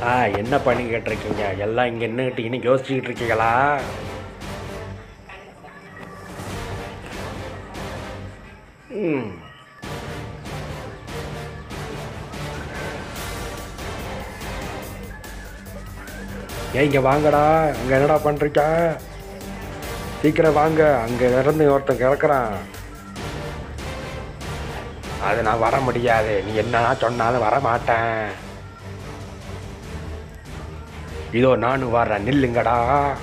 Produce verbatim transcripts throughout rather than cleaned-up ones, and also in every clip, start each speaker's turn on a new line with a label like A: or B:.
A: ஆ என்ன பண்ணிக்கிட்டு இருக்கீங்க? எல்லாம் இங்கே நின்றுக்கிட்டு இன்னும் யோசிச்சுக்கிட்டு இருக்கீங்களா? ம் ஏன் இங்கே வாங்கடா. அங்கே என்னடா பண்ணுறீங்க? சீக்கிரம் வாங்க. அங்கே இறந்து ஒருத்தன் கிடக்குறான். அது நான் வர முடியாது. நீ என்ன சொன்னாலும் வர மாட்டேன். இதோ நானும் வர்றேன், நில்லுங்கடா.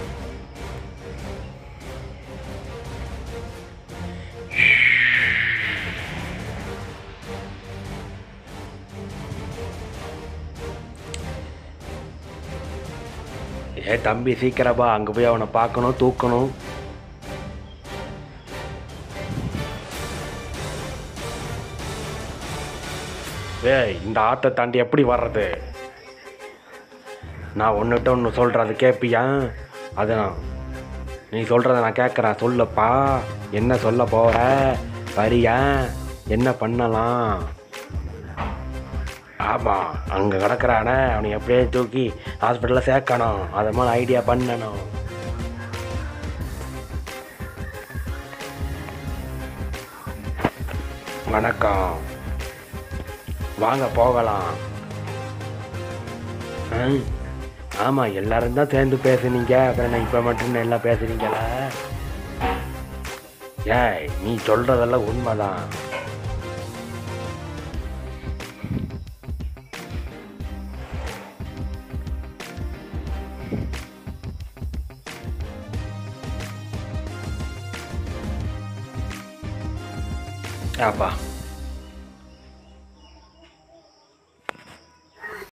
A: ஏ தம்பி சீக்கிரப்பா, அங்கே போய் அவனை பார்க்கணும், தூக்கணும். ஏய், இந்த ஆற்றை தாண்டி எப்படி வர்றது? நான் ஒன்றுட்ட ஒன்று சொல்கிறது கேட்பியா? அதான் நீ சொல்கிறத நான் கேட்குறேன். சொல்லப்பா, என்ன சொல்ல போகிற? சரியா? என்ன பண்ணலாம்? ஆமாம், அங்கே கிடக்குறானே, அவனை எப்படியே தூக்கி ஹாஸ்பிட்டலில் சேர்க்கணும். அது மாதிரி ஐடியா பண்ணணும். வணக்கம், வாங்க போகலாம். ஆ ஆமாம், எல்லோரும் தான் சேர்ந்து பேசுனீங்க. அப்புறம் நான் இப்போ மட்டும் எல்லாம் பேசுனீங்களா? ஏய், நீ சொல்கிறதெல்லாம் உண்மைதான். அப்பா